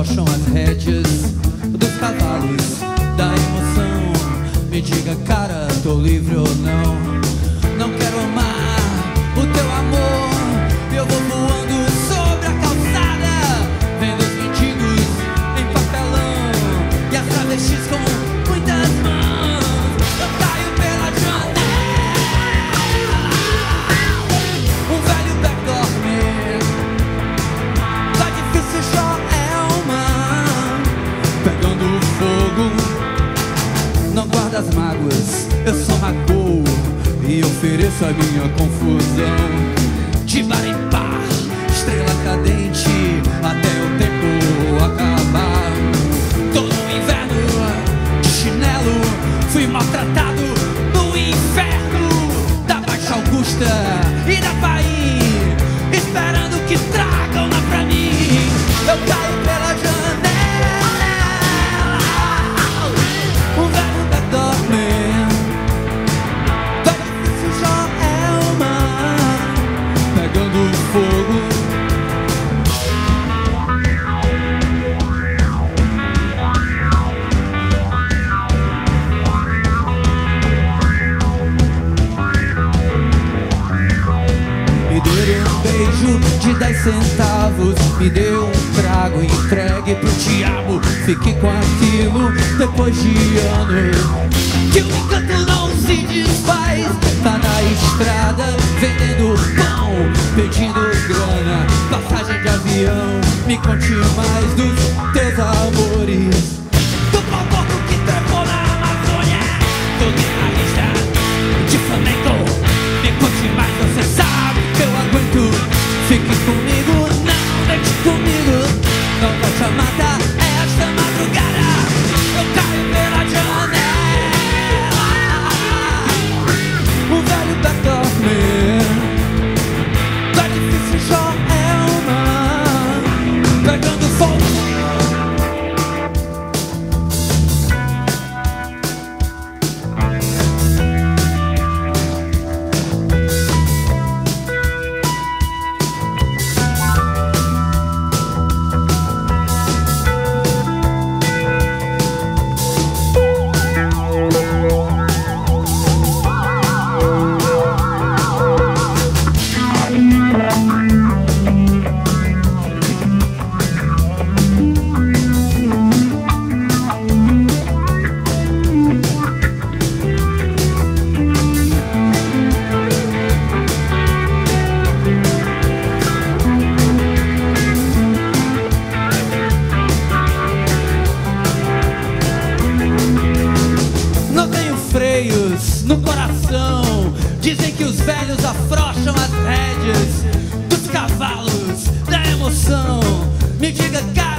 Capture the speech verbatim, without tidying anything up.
afrouxam as rédeas dos cavalos da emoção. Me diga, cara, tô livre ou não? Não quero amar o teu amor. Eu vou voando sobre a calçada, vendo os mendigos em papelão e as travestis com muitas mãos. Eu caio pela janela, um velho beco dorme. Tá difícil, Joelma, pegando fogo. Não guarda as mágoas, eu sou Magoo e ofereço a minha confusão. De bar em bar, estrela cadente, até o tempo acabar. Todo inverno, de chinelo, fui maltratado no inferno da Baixa Augusta e da Bahia, esperando que tragam lá pra mim. Eu caio pela janela, um velho da dorme. Tá difícil, Joelma, pegando fogo. Me deu um beijo de dez centavos, me deu um trago entregue pro diabo. Fiquei com aquilo depois de anos que o encanto não se desfaz. Tá na estrada vendendo pão, pedindo grana, passagem de avião. Me conte mais dos teus amores, do pau torto que trepou na Amazônia, do guitarrista de flamenco. Me conte mais, você sabe que eu aguento. Fique comigo, não deite comigo, não vai te matar esta madrugada. Eu caio pela janela, o velho beco dorme. Tá difícil, Joelma, pegando fogo. Freios no coração, dizem que os velhos afrouxam as rédeas dos cavalos da emoção. Me diga, cara,